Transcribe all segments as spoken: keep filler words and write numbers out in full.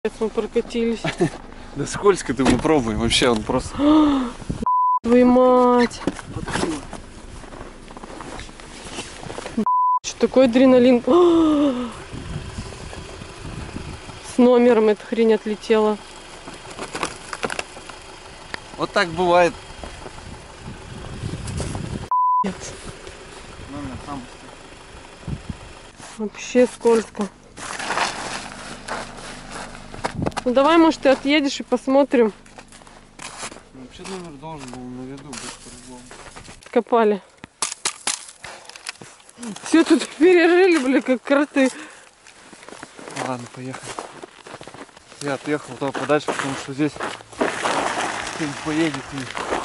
Мы прокатились. Да скользко ты, мы пробуем. Вообще он просто... Твою мать. Что такое адреналин? С номером эта хрень отлетела. Вот так бывает. Нет. Номер там. Вообще скользко. Ну давай, может, ты отъедешь и посмотрим. Вообще номер должен был на виду быть по-любому. Копали. Все тут пережили, бля, как кроты. Ладно, поехали. Я отъехал туда подальше, потому что здесь кто-нибудь поедет и...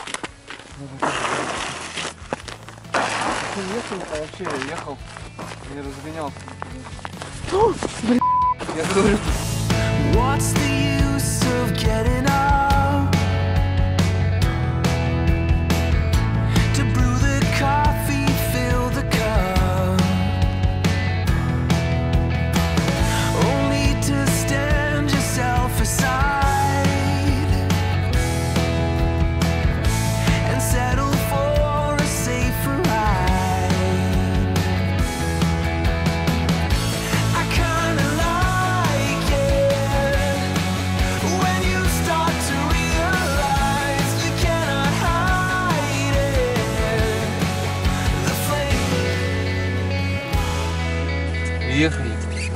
Ехал, а вообще я ехал, не разгонялся. О, блин. Я говорю... What's the use of getting up to brew the coffee, fill the cup, only to stand yourself aside and settle for a safer ride? I kinda like it when you start to realize you cannot hide it. The flame. Ехали.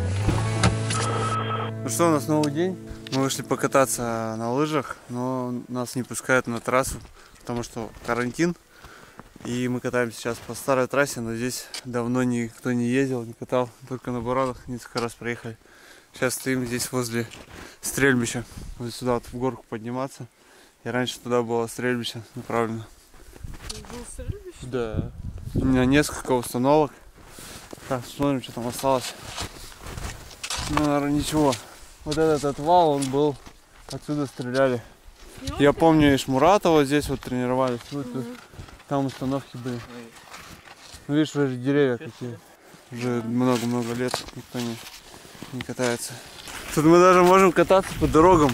Ну что, у нас новый день. Мы вышли покататься на лыжах, но нас не пускают на трассу, потому что карантин. И мы катаемся сейчас по старой трассе, но здесь давно никто не ездил, не катал, только на буранах несколько раз проехали. Сейчас стоим здесь возле стрельбища. Вот сюда вот в горку подниматься. И раньше туда было стрельбище направлено. Да. У меня несколько установок. Так, смотрим, что там осталось. Ну, наверное, ничего. Вот этот отвал, он был, отсюда стреляли. Я помню, и Шмуратова здесь вот тренировались. Вот тут, там установки были. Ну, видишь, уже деревья какие. Уже много-много лет никто не, не катается. Тут мы даже можем кататься по дорогам.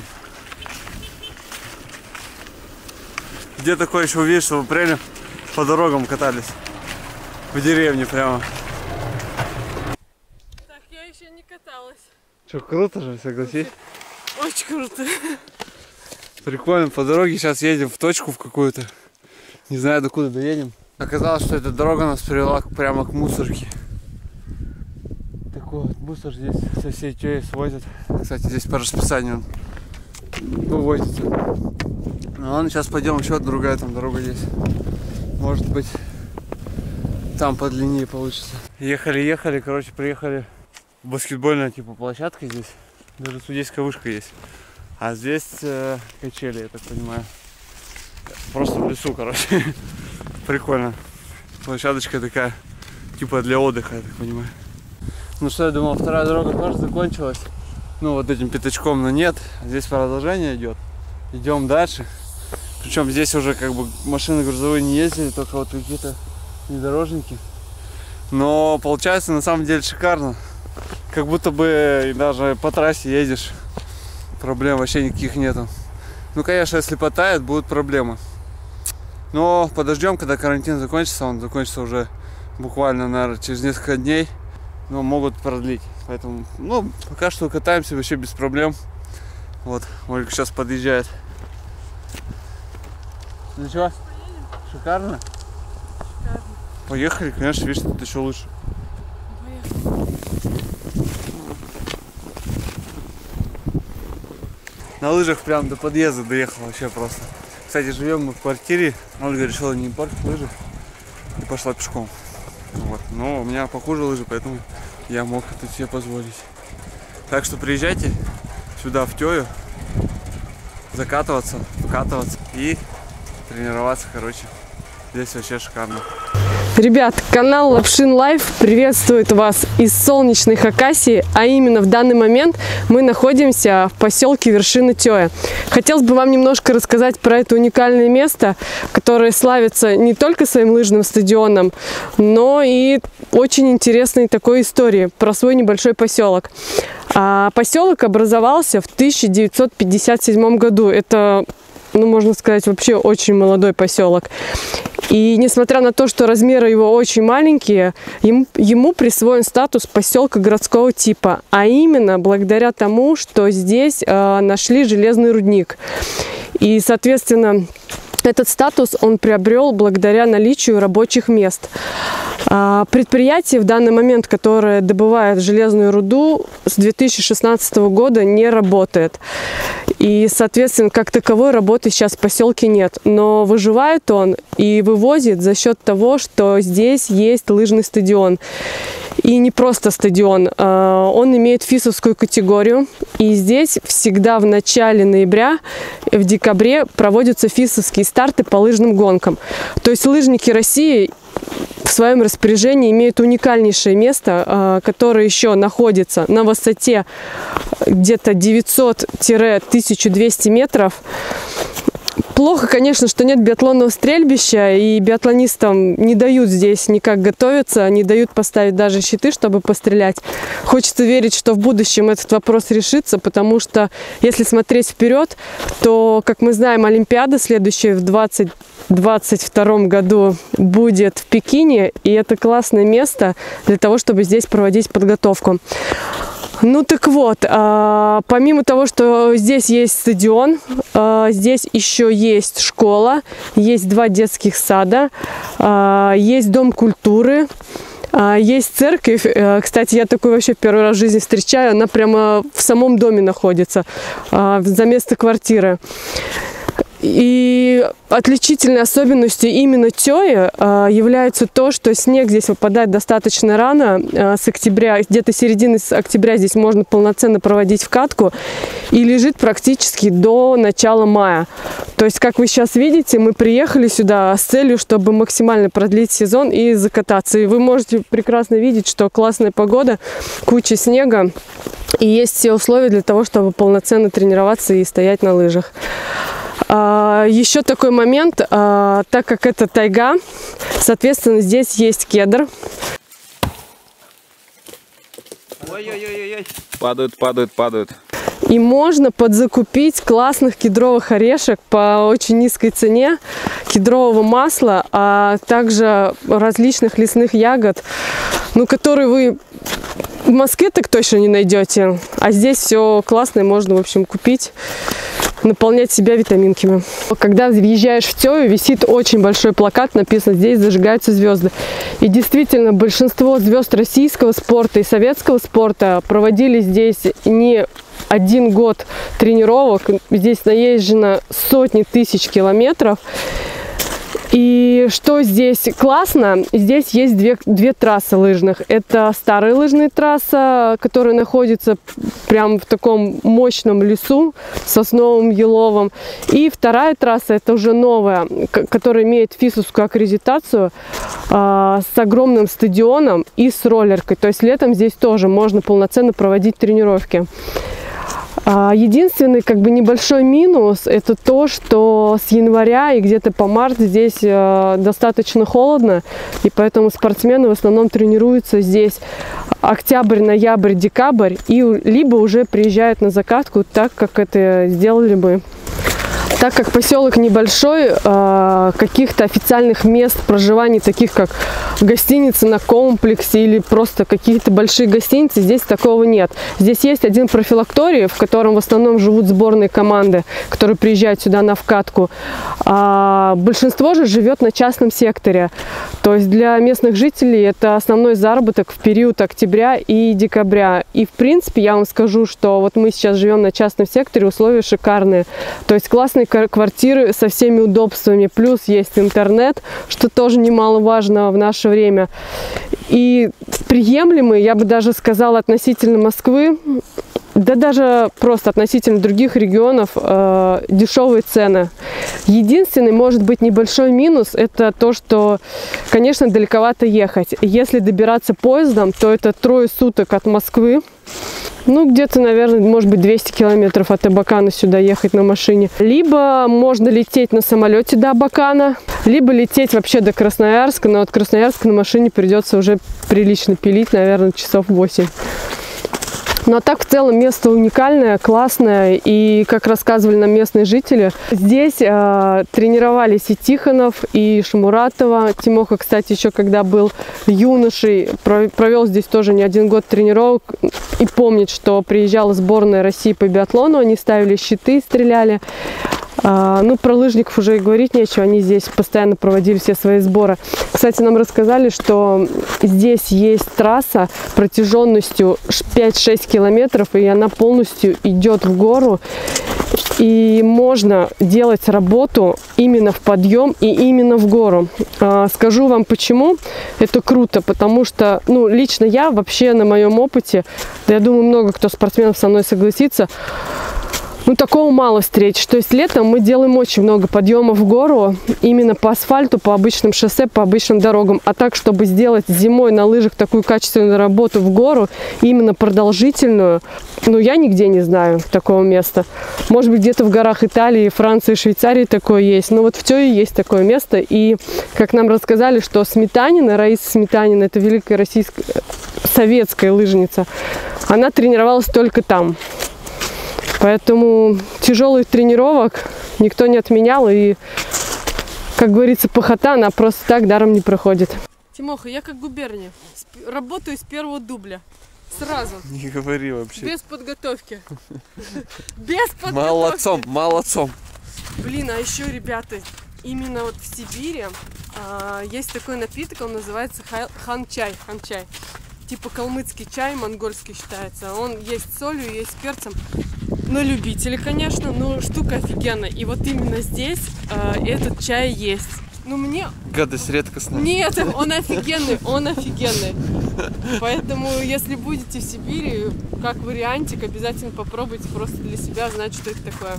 Где такое еще увидишь, что в апреле по дорогам катались? В деревне прямо. Так, я еще не каталась. Что, круто же, согласись? Очень круто. Прикольно, по дороге сейчас едем в точку в какую-то. Не знаю, докуда доедем. Оказалось, что эта дорога нас привела прямо к мусорке. Такой вот мусор здесь со всей Тёи свозят. Кстати, здесь по расписанию вывозится. Ну ладно, сейчас пойдем, еще другая там дорога есть. Может быть, там подлиннее получится. Ехали-ехали, короче, приехали. Баскетбольная типа площадка здесь. Даже судейская вышка есть. А здесь э, качели, я так понимаю. Просто в лесу, короче. Прикольно. Площадочка такая, типа для отдыха, я так понимаю. Ну что, я думал, вторая дорога тоже закончилась. Ну вот этим пятачком, но нет. Здесь продолжение идет. Идем дальше. Причем здесь уже как бы машины грузовые не ездили, только вот какие-то внедорожники. Но получается на самом деле шикарно. Как будто бы даже по трассе едешь. Проблем вообще никаких нету. Ну, конечно, если потает, будут проблемы. Но подождем, когда карантин закончится. Он закончится уже буквально, наверное, через несколько дней. Но могут продлить. Поэтому, ну, пока что катаемся вообще без проблем. Вот, Ольга сейчас подъезжает. Ну что, шикарно? Шикарно. Поехали, конечно, видишь, тут еще лучше. Поехали. На лыжах прям до подъезда доехал вообще просто. Кстати, живем мы в квартире. Ольга решила не портить лыжи и пошла пешком. Вот. Но у меня похуже лыжи, поэтому я мог это себе позволить. Так что приезжайте сюда в Тёю, закатываться, вкатываться и тренироваться, короче. Здесь вообще шикарно. Ребят, канал Лапшин Лайф приветствует вас из солнечной Хакасии, а именно в данный момент мы находимся в поселке Вершина Тёя. Хотелось бы вам немножко рассказать про это уникальное место, которое славится не только своим лыжным стадионом, но и очень интересной такой историей про свой небольшой поселок. А поселок образовался в тысяча девятьсот пятьдесят седьмом году. Это, ну, можно сказать, вообще очень молодой поселок. И несмотря на то, что размеры его очень маленькие, ему, ему присвоен статус поселка городского типа. А именно благодаря тому, что здесь э, нашли железный рудник. И, соответственно, этот статус он приобрел благодаря наличию рабочих мест. Предприятие в данный момент, которое добывает железную руду, с две тысячи шестнадцатого года не работает. И, соответственно, как таковой работы сейчас в поселке нет. Но выживает он и вывозит за счет того, что здесь есть лыжный стадион. И не просто стадион, он имеет фисовскую категорию. И здесь всегда в начале ноября, в декабре проводятся фисовские старты по лыжным гонкам. То есть лыжники России в своем распоряжении имеют уникальнейшее место, которое еще находится на высоте где-то девятьсот — тысяча двести метров. Плохо, конечно, что нет биатлонного стрельбища, и биатлонистам не дают здесь никак готовиться, не дают поставить даже щиты, чтобы пострелять. Хочется верить, что в будущем этот вопрос решится, потому что, если смотреть вперед, то, как мы знаем, Олимпиада следующая в две тысячи двадцать втором году будет в Пекине, и это классное место для того, чтобы здесь проводить подготовку. Ну так вот, а, помимо того, что здесь есть стадион, а, здесь еще есть школа, есть два детских сада, а, есть дом культуры, а, есть церковь. Кстати, я такую вообще первый раз в жизни встречаю, она прямо в самом доме находится, а, за место квартиры. И отличительной особенностью именно Тёи э, является то, что снег здесь выпадает достаточно рано, э, с октября, где-то середины октября здесь можно полноценно проводить вкатку, и лежит практически до начала мая. То есть, как вы сейчас видите, мы приехали сюда с целью, чтобы максимально продлить сезон и закататься. И вы можете прекрасно видеть, что классная погода, куча снега, и есть все условия для того, чтобы полноценно тренироваться и стоять на лыжах. Еще такой момент, так как это тайга, соответственно, здесь есть кедр. Ой-ой-ой-ой, падают, падают, падают. И можно подзакупить классных кедровых орешек по очень низкой цене, кедрового масла, а также различных лесных ягод, ну, которые вы в Москве так точно не найдете, а здесь все классное можно, в общем, купить, наполнять себя витаминками. Когда въезжаешь в Тёю, висит очень большой плакат, написано: здесь зажигаются звезды. И действительно, большинство звезд российского спорта и советского спорта проводили здесь не один год тренировок. Здесь наезжено сотни тысяч километров. И что здесь классно, здесь есть две, две трассы лыжных. Это старая лыжная трасса, которая находится прямо в таком мощном лесу, сосновым, еловым. И вторая трасса, это уже новая, которая имеет фисовскую аккредитацию, а, с огромным стадионом и с роллеркой. То есть летом здесь тоже можно полноценно проводить тренировки. Единственный, как бы, небольшой минус — это то, что с января и где-то по март здесь достаточно холодно, и поэтому спортсмены в основном тренируются здесь октябрь, ноябрь, декабрь, и либо уже приезжают на закатку, так как это сделали бы. Так как поселок небольшой, каких-то официальных мест проживания, таких как гостиницы на комплексе или просто какие-то большие гостиницы, здесь такого нет. Здесь есть один профилакторий, в котором в основном живут сборные команды, которые приезжают сюда на вкатку. А большинство же живет на частном секторе. То есть для местных жителей это основной заработок в период октября и декабря. И в принципе я вам скажу, что вот мы сейчас живем на частном секторе, условия шикарные. То есть классные квартиры со всеми удобствами, плюс есть интернет, что тоже немаловажно в наше время. И приемлемые, я бы даже сказала, относительно Москвы, да даже просто относительно других регионов, э, дешевые цены. Единственный, может быть, небольшой минус — это то, что, конечно, далековато ехать. Если добираться поездом, то это трое суток от Москвы. Ну, где-то, наверное, может быть, двести километров от Абакана сюда ехать на машине. Либо можно лететь на самолете до Абакана, либо лететь вообще до Красноярска. Но от Красноярска на машине придется уже прилично пилить, наверное, часов восемь. Ну а так в целом место уникальное, классное, и как рассказывали нам местные жители, здесь э, тренировались и Тихонов, и Шамуратова. Тимоха, кстати, еще когда был юношей, провел здесь тоже не один год тренировок, и помнит, что приезжала сборная России по биатлону, они ставили щиты, стреляли. А, ну, про лыжников уже и говорить нечего, они здесь постоянно проводили все свои сборы. Кстати, нам рассказали, что здесь есть трасса протяженностью пять-шесть километров, и она полностью идет в гору. И можно делать работу именно в подъем и именно в гору. А, скажу вам почему. Это круто, потому что, ну, лично я вообще на моем опыте, да я думаю, много кто спортсменов со мной согласится, ну, такого мало встреч. То есть летом мы делаем очень много подъемов в гору, именно по асфальту, по обычным шоссе, по обычным дорогам. А так, чтобы сделать зимой на лыжах такую качественную работу в гору, именно продолжительную, ну, я нигде не знаю такого места. Может быть, где-то в горах Италии, Франции, Швейцарии такое есть. Но вот в Тёе есть такое место. И, как нам рассказали, что Сметанина, Раиса Сметанина, это великая российская, советская лыжница, она тренировалась только там. Поэтому тяжелых тренировок никто не отменял, и, как говорится, похота, она просто так даром не проходит. Тимоха, я как губерния, работаю с первого дубля, сразу. Не говори вообще. Без подготовки. Без подготовки. Молодцом, молодцом. Блин, а еще, ребята, именно вот в Сибири а, есть такой напиток, он называется хан-чай. Хан-чай. Типа калмыцкий чай, монгольский считается. Он есть с солью, есть с перцем. На любителей, конечно, но штука офигенная. И вот именно здесь э, этот чай есть. Ну мне... Гадость редкостная. Нет, он офигенный, он офигенный. Поэтому, если будете в Сибири, как вариантик, обязательно попробуйте просто для себя знать, что это такое.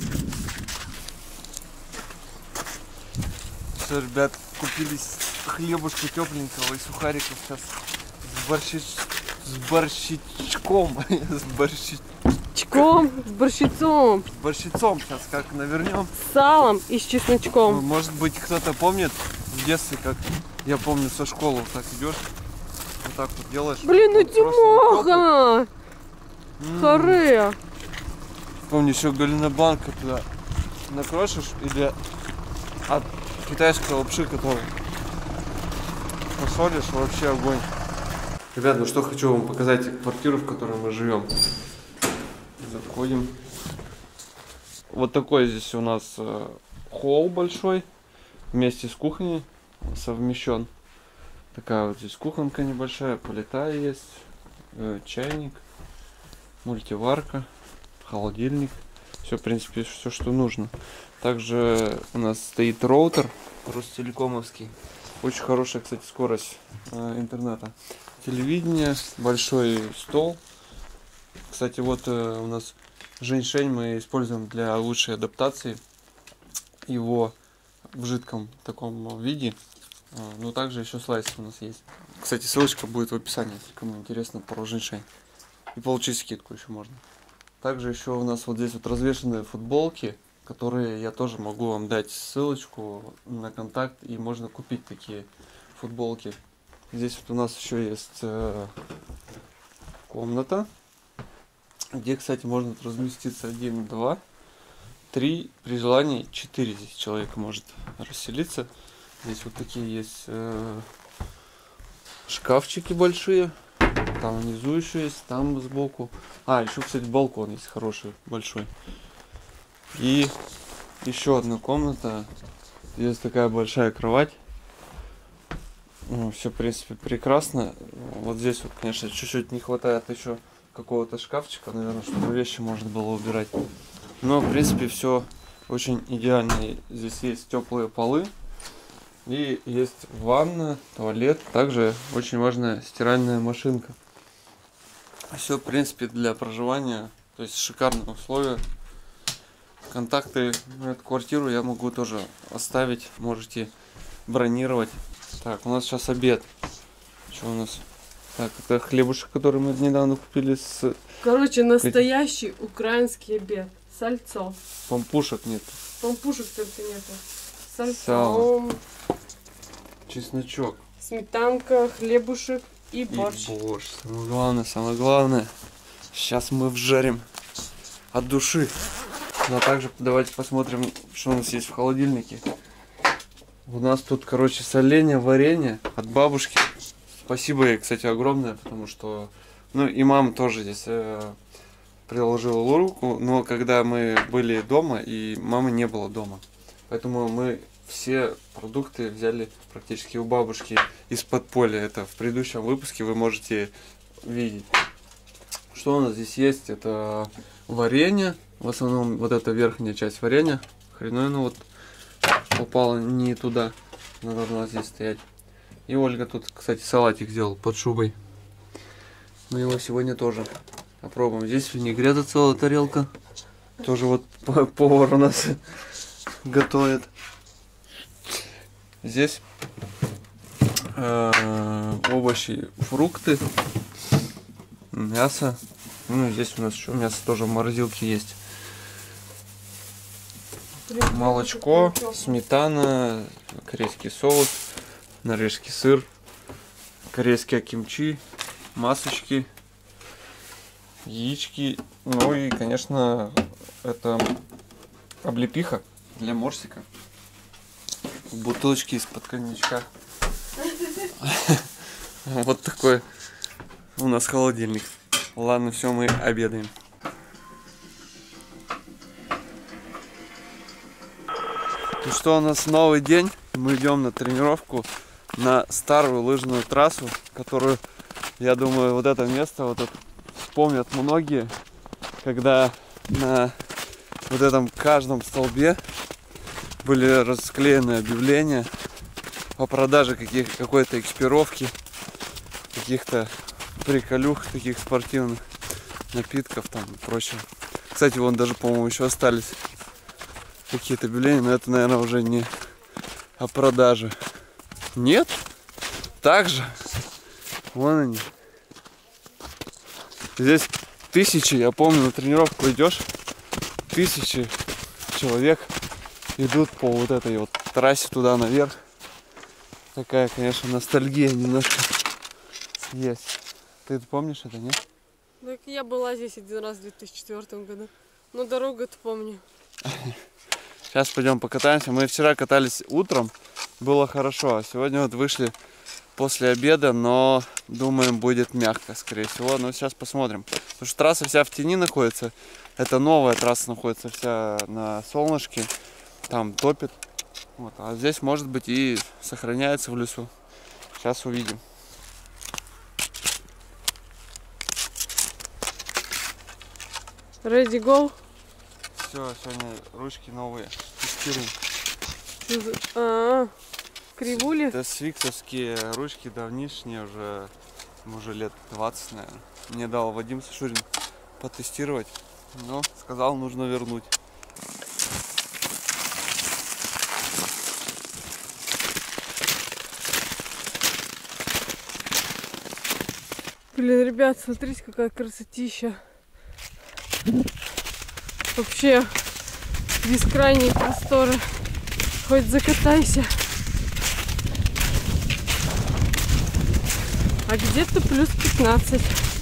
Все, ребят, купили хлебушку тепленького и сухариков сейчас с борщи... с борщичком. С борщичком. С борщицом. С борщицом сейчас как навернем. С салом и с чесночком. Может быть, кто-то помнит в детстве, как я помню со школы, вот так идешь, вот так вот делаешь. Блин, ну вот Тимоха! Харе! Помню, еще галина-банка туда накрошишь, или от китайской лапши, которую посолишь, вообще огонь. Ребят, ну что, хочу вам показать квартиру, в которой мы живем. Заходим. Вот такой здесь у нас э, холл большой, вместе с кухней совмещен. Такая вот здесь кухонка небольшая, плита есть, э, чайник, мультиварка, холодильник. Все, в принципе, все, что нужно. Также у нас стоит роутер Ростелекомовский. Очень хорошая, кстати, скорость э, интернета. Телевидение, большой стол. Кстати, вот э, у нас женьшень мы используем для лучшей адаптации. Его в жидком таком виде. Э, ну, также еще слайс у нас есть. Кстати, ссылочка будет в описании, если кому интересно про женьшень. И получить скидку еще можно. Также еще у нас вот здесь вот развешенные футболки, которые я тоже могу вам дать ссылочку на контакт, и можно купить такие футболки. Здесь вот у нас еще есть э, комната, где, кстати, можно разместиться один, два, три, при желании четыре здесь человек может расселиться. Здесь вот такие есть э, шкафчики большие, там внизу еще есть, там сбоку. А, еще, кстати, балкон есть хороший, большой. И еще одна комната. Здесь такая большая кровать. Ну, все, в принципе, прекрасно. Вот здесь вот, конечно, чуть-чуть не хватает еще какого-то шкафчика, наверное, чтобы вещи можно было убирать. Но, в принципе, все очень идеально. Здесь есть теплые полы. И есть ванна, туалет. Также очень важная стиральная машинка. Все, в принципе, для проживания. То есть шикарные условия. Контакты на эту квартиру я могу тоже оставить. Можете бронировать. Так, у нас сейчас обед. Что у нас? Так, это хлебушек, который мы недавно купили с... Короче, настоящий украинский обед. Сальцо. Пампушек нет. Пампушек только нету. Сальцо. Сало. Чесночок. Сметанка, хлебушек и И борщ. борщ. Самое главное, самое главное. Сейчас мы вжарим от души. Но также давайте посмотрим, что у нас есть в холодильнике. У нас тут, короче, соленье, варенье от бабушки. Спасибо ей, кстати, огромное, потому что... Ну и мама тоже здесь э, приложила руку. Но когда мы были дома, и мамы не было дома. Поэтому мы все продукты взяли практически у бабушки из подполья. Это в предыдущем выпуске вы можете видеть. Что у нас здесь есть? Это варенье. В основном вот эта верхняя часть варенья. Хреновина ну вот попала не туда. Она должна здесь стоять. И Ольга тут, кстати, салатик сделал под шубой. Мы его сегодня тоже попробуем. Здесь винегрета целая тарелка. Тоже вот повар у нас готовит. Здесь э, овощи, фрукты, мясо. Ну, здесь у нас еще мясо тоже в морозилке есть. Молочко, сметана, корейский соус, норвежский сыр, корейские кимчи, масочки, яички. Ну и, конечно, это облепиха для морсика. Бутылочки из-под коньячка. Вот такой у нас холодильник. Ладно, все, мы обедаем. Ну что, у нас новый день. Мы идем на тренировку на старую лыжную трассу, которую, я думаю, вот это место вот это вспомнят многие, когда на вот этом каждом столбе были расклеены объявления о продаже каких, какой-то экипировки, каких-то приколюх таких спортивных, напитков там и прочего. Кстати, вон даже, по-моему, еще остались какие-то объявления, но это, наверное, уже не о продаже. Нет? Также. Вон они. Здесь тысячи, я помню, на тренировку идешь, тысячи человек идут по вот этой вот трассе туда наверх. Такая, конечно, ностальгия немножко есть. Ты помнишь это, нет? Так я была здесь один раз в две тысячи четвёртом году. Но дорогу-то помню. Сейчас пойдем покатаемся. Мы вчера катались утром, было хорошо. А сегодня вот вышли после обеда, но думаем, будет мягко, скорее всего. Но сейчас посмотрим. Потому что трасса вся в тени находится. Это новая трасса находится вся на солнышке. Там топит. Вот. А здесь, может быть, и сохраняется в лесу. Сейчас увидим. Ready, go. Все, сегодня ручки новые. Тестируем. А, -а, -а. Кривули? Это свиксовские ручки давнишние, уже, уже лет двадцать, наверное. Мне дал Вадим Сашурин потестировать, но сказал, нужно вернуть. Блин, ребят, смотрите, какая красотища. Вообще бескрайние просторы. Хоть закатайся. А где-то плюс пятнадцать.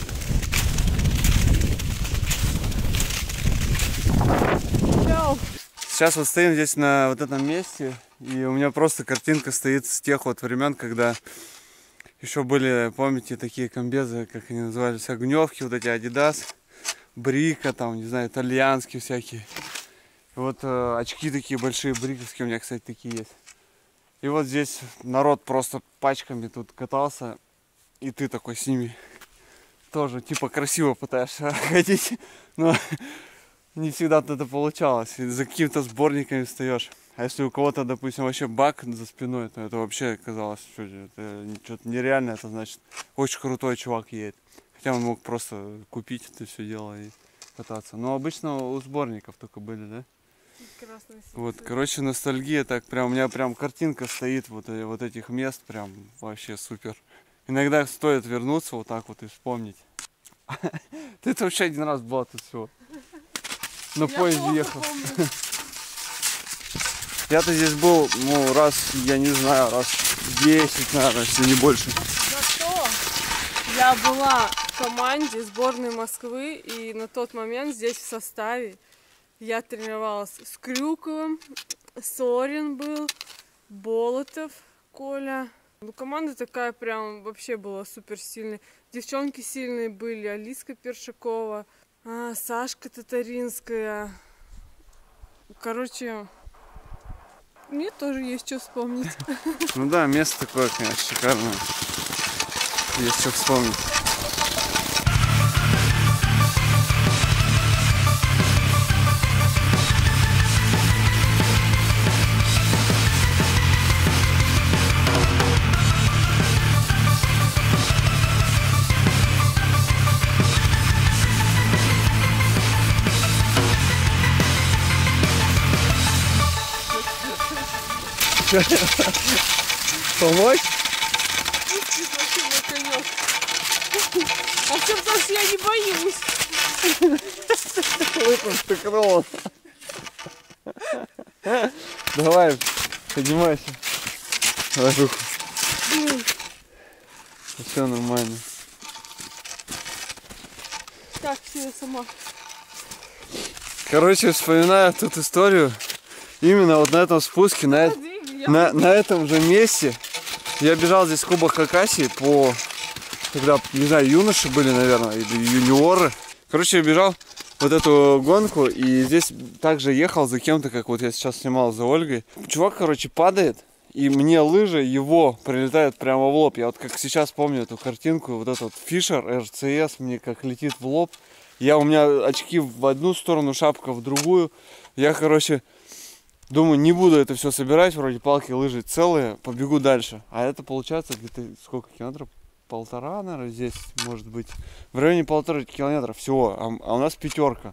Чао. Сейчас вот стоим здесь на вот этом месте, и у меня просто картинка стоит с тех вот времен, когда еще были, помните, такие комбезы, как они назывались, огневки, вот эти Adidas, Брика, там, не знаю, итальянские всякие. И вот э, очки такие большие, бриковские у меня, кстати, такие есть. И вот здесь народ просто пачками тут катался, и ты такой с ними тоже, типа, красиво пытаешься ходить, но не всегда это получалось. И за какими-то сборниками встаешь. А если у кого-то, допустим, вообще бак за спиной, то это вообще казалось, что это что-то нереально, это значит, очень крутой чувак едет. Хотя он мог просто купить это все дело и кататься. Но обычно у сборников только были, да? Вот, короче, ностальгия, так прям, у меня прям картинка стоит вот, вот этих мест, прям вообще супер. Иногда стоит вернуться вот так вот и вспомнить. Ты-то вообще один раз была тут всего. На поезде ехал. Я-то здесь был, ну, раз, я не знаю, раз десять, наверное, если не больше. Зато я была в команде сборной Москвы, и на тот момент здесь в составе я тренировалась с Крюковым, Сорин был, Болотов, Коля. Ну, команда такая прям вообще была супер сильная. Девчонки сильные были, Алиска Першакова, а, Сашка Татаринская. Короче, мне тоже есть что вспомнить. Ну да, место такое, конечно, шикарное. Есть что вспомнить. Помочь? А все потому, что я не боюсь. Выпустил. Давай, поднимайся. Давай руку. Все нормально. Так, все, я сама. Короче, вспоминаю тут историю. Именно вот на этом спуске, на, на, на этом же месте. Я бежал здесь в Кубок Хакасии по... Когда, не знаю, юноши были, наверное, или юниоры. Короче, я бежал вот эту гонку, и здесь также ехал за кем-то, как вот я сейчас снимал за Ольгой. Чувак, короче, падает, и мне лыжи его прилетают прямо в лоб. Я вот как сейчас помню эту картинку, вот этот Фишер эр си эс мне как летит в лоб. Я, у меня очки в одну сторону, шапка в другую. Я, короче... Думаю, не буду это все собирать, вроде палки, лыжи целые, побегу дальше. А это получается где-то сколько километров? Полтора, наверное, здесь, может быть. В районе полутора километров всего, а, а у нас пятерка.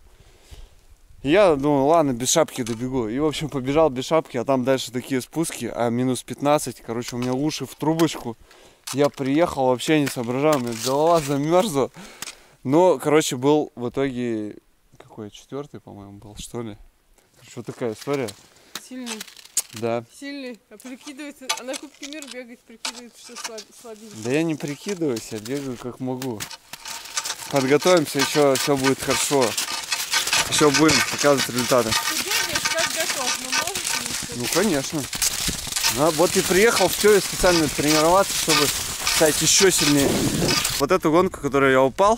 Я думаю, ладно, без шапки добегу. И, в общем, побежал без шапки, а там дальше такие спуски, а минус пятнадцать. Короче, у меня уши в трубочку. Я приехал, вообще не соображал, у меня голова замерзла. Но, короче, был в итоге, какой, четвертый, по-моему, был, что ли? Короче, вот такая история. Сильный. Да. Сильный. А прикидывается, а на Кубке мира бегает, прикидывается, что слаб, слабенький. Да я не прикидываюсь, я бегаю как могу. Подготовимся, еще все будет хорошо. Еще будем показывать результаты. Ты бегаешь как готов, но можешь не. Ну конечно. Ну, вот и приехал в Тёе специально тренироваться, чтобы стать еще сильнее. Вот эту гонку, которую я упал,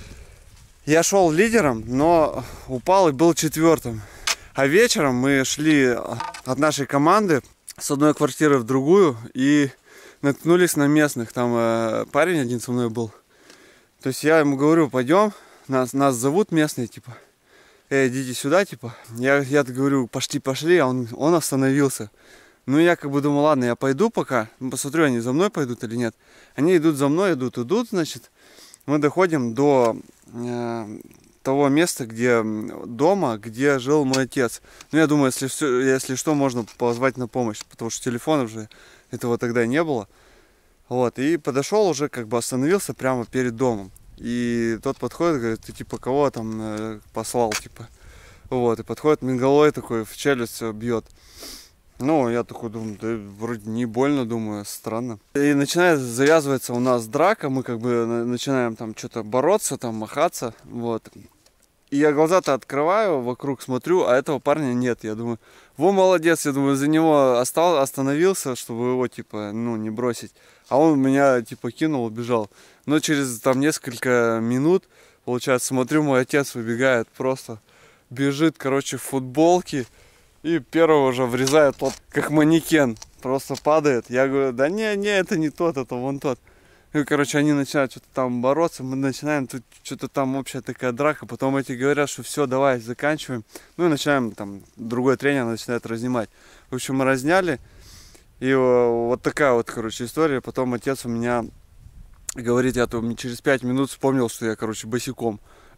я шел лидером, но упал и был четвертым. А вечером мы шли от нашей команды с одной квартиры в другую и наткнулись на местных. Там э, парень один со мной был. То есть я ему говорю, пойдем, нас, нас зовут местные, типа, эй, идите сюда, типа. Я, я говорю, пошли, пошли, а он, он остановился. Ну я как бы думал, ладно, я пойду пока, посмотрю, они за мной пойдут или нет. Они идут за мной, идут, идут, значит. Мы доходим до... Э, того места, где дома, где жил мой отец. Ну, я думаю, если, все, если что, можно позвать на помощь, потому что телефона уже этого тогда не было. Вот, и подошел уже, как бы остановился прямо перед домом. И тот подходит, говорит, ты типа кого там э, послал, типа. Вот, и подходит, мегалой такой в челюсть бьет. Ну, я такой думаю, да вроде не больно, думаю, странно. И начинает завязываться у нас драка, мы как бы начинаем там что-то бороться, там махаться, вот. И я глаза-то открываю, вокруг смотрю, а этого парня нет. Я думаю, во, молодец, я думаю, за него остал, остановился, чтобы его, типа, ну, не бросить. А он меня, типа, кинул, убежал. Но через там несколько минут, получается, смотрю, мой отец выбегает, просто бежит, короче, в футболке. И первого же врезает тот, как манекен, просто падает. Я говорю, да не, не, это не тот, это вон тот. И, короче, они начинают что-то там бороться, мы начинаем, тут что-то там общая такая драка. Потом эти говорят, что все, давай, заканчиваем. Ну и начинаем, там, другой тренер начинает разнимать. В общем, мы разняли. И вот такая вот, короче, история. Потом отец у меня говорит, я там через пять минут вспомнил, что я, короче, босиком.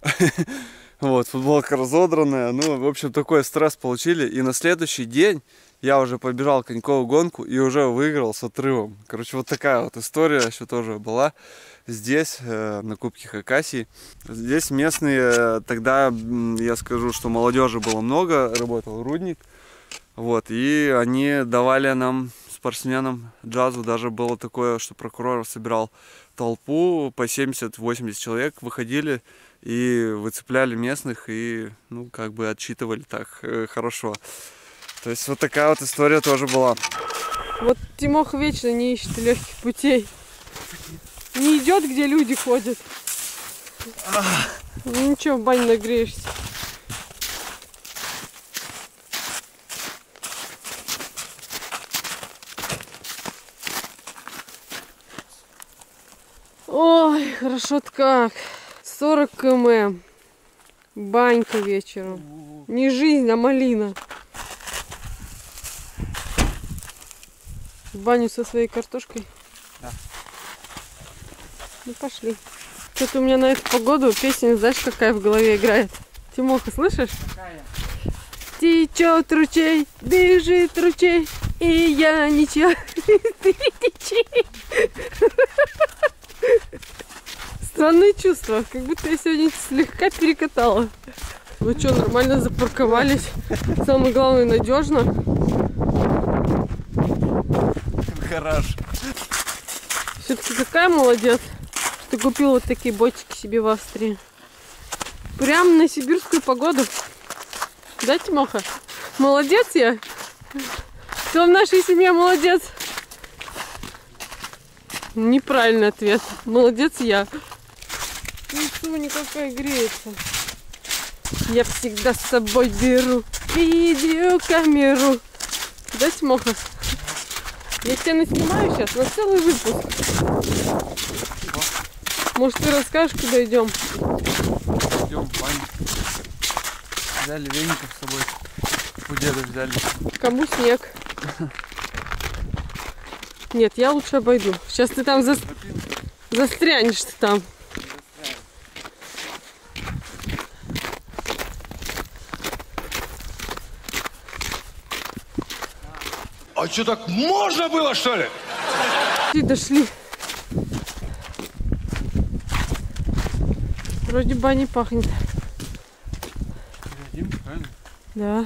Вот, футболка разодранная. Ну, в общем, такой стресс получили. И на следующий день я уже побежал коньковую гонку и уже выиграл с отрывом. Короче, вот такая вот история еще тоже была здесь, э, на Кубке Хакасии. Здесь местные, тогда я скажу, что молодежи было много, работал рудник. Вот, и они давали нам спортсменам, джазу. Даже было такое, что прокурор собирал толпу по семьдесят-восемьдесят человек, выходили и выцепляли местных и, ну, как бы отчитывали так э, хорошо. То есть вот такая вот история тоже была. Вот Тимоха вечно не ищет легких путей. Не идет, где люди ходят. Ну ничего, в бане нагреешься. Ой, хорошо-то как. сорок километров. Банька вечером. Не жизнь, а малина. В баню со своей картошкой? Да. Ну пошли. Что-то у меня на эту погоду песня, знаешь, какая в голове играет? Тимоха, слышишь? Какая? Течет ручей, бежит ручей, и я ничего, ты течи. Странное чувство, как будто я сегодня слегка перекатала. Вы что, нормально запарковались? Самое главное, надежно. Гараж. Все-таки какая молодец, что купил вот такие ботики себе в Австрии. Прям на сибирскую погоду. Да, Тимоха? Молодец я? Кто в нашей семье молодец? Неправильный ответ. Молодец я. Лицо никакая греется. Я всегда с собой беру видеокамеру. Да, Тимоха? Я тебя наснимаю сейчас на целый выпуск. Может, ты расскажешь, куда идем? Идем в баню. Взяли веников с собой. У деда взяли. Кому снег? Нет, я лучше обойду. Сейчас ты там за... застрянешь ты там. А что, так можно было, что ли? И дошли. Вроде бани пахнет. Едим, правильно? Да.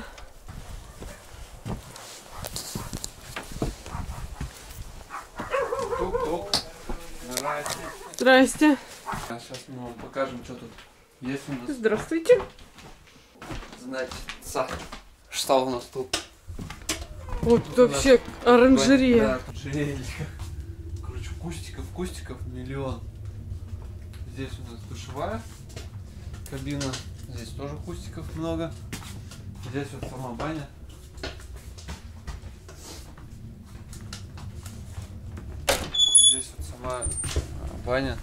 Тук-тук. Здрасте. Здрасте. А сейчас мы вам покажем, что тут есть у нас. Здравствуйте. Значит, что у нас тут? Вот тут вообще оранжерея. Да, оранжерея. Короче, кустиков, кустиков миллион. Здесь у нас душевая кабина. Здесь тоже кустиков много. Здесь вот сама баня. Здесь вот сама баня.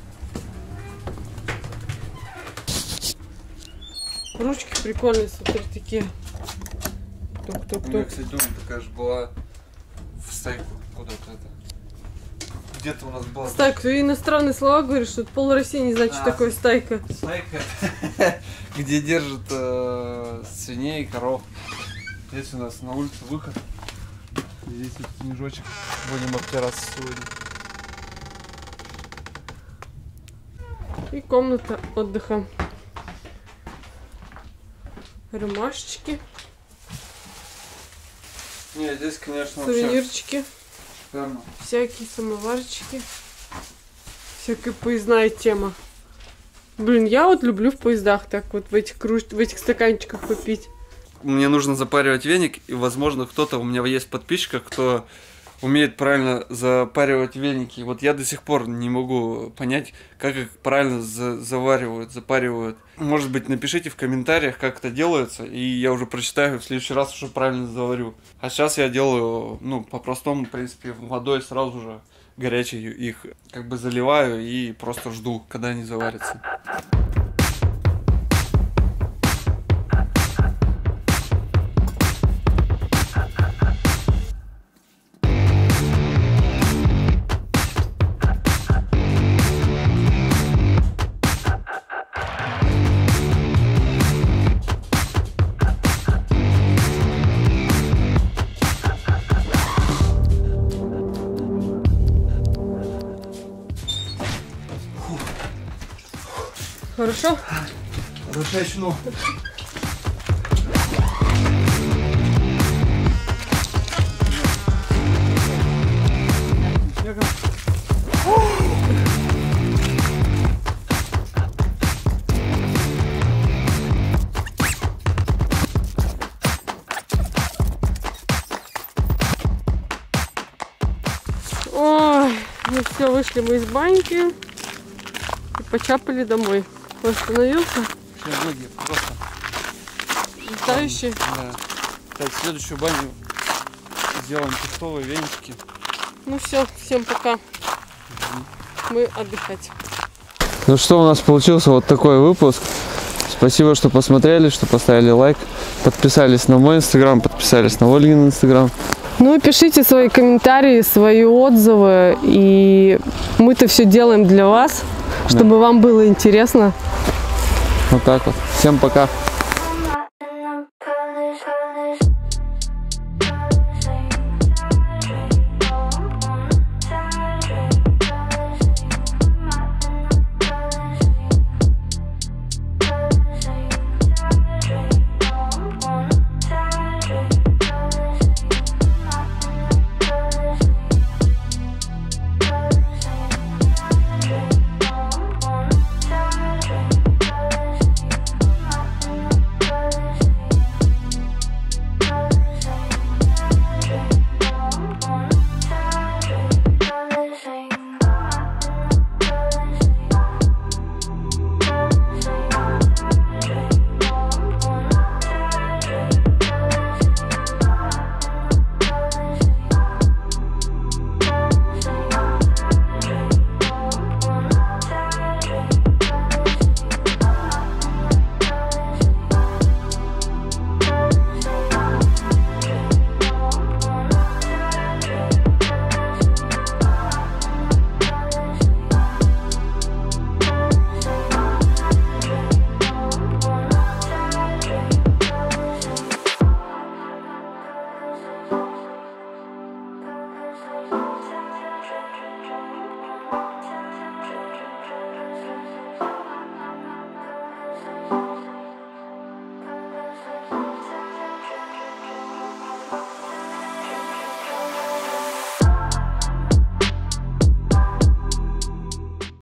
Ручки прикольные, смотри, такие. У меня, Тук-тук-тук. кстати, дома такая же была в стайку куда-то это. Где-то у нас была Стайка, ты иностранные слова говоришь, что пол России не знает, что А. такое стайка. стайка, где держат э, свиней, коров. Здесь у нас на улице выход. Здесь вот снежочек. Будем обтираться сегодня. И комната отдыха. Рюмашечки, Не, здесь, конечно, вообще сувенирчики, шикарно. всякие самоварчики. Всякая поездная тема. Блин, я вот люблю в поездах так вот в этих круж... в этих стаканчиках попить. Мне нужно запаривать веник, и, возможно, кто-то у меня есть в подписчиках, кто умеет правильно запаривать веники. Вот я до сих пор не могу понять, как их правильно за заваривают, запаривают. Может быть, напишите в комментариях, как это делается, и я уже прочитаю, в следующий раз уже правильно заварю. А сейчас я делаю, ну, по-простому, в принципе, водой сразу же горячей их как бы заливаю и просто жду, когда они заварятся. Хорошо? Начну. Ну все, вышли мы из баньки и почапали домой. Восстановился? Вообще ноги просто. Летающий? Да. Так, следующую баню сделаем пустовые венчики. Ну все, всем пока. Мы отдыхать. Ну что, у нас получился вот такой выпуск. Спасибо, что посмотрели, что поставили лайк. Подписались на мой инстаграм, подписались на Ольгин инстаграм. Ну, пишите свои комментарии, свои отзывы. И мы-то все делаем для вас, чтобы Да. вам было интересно. Вот так вот. Всем пока.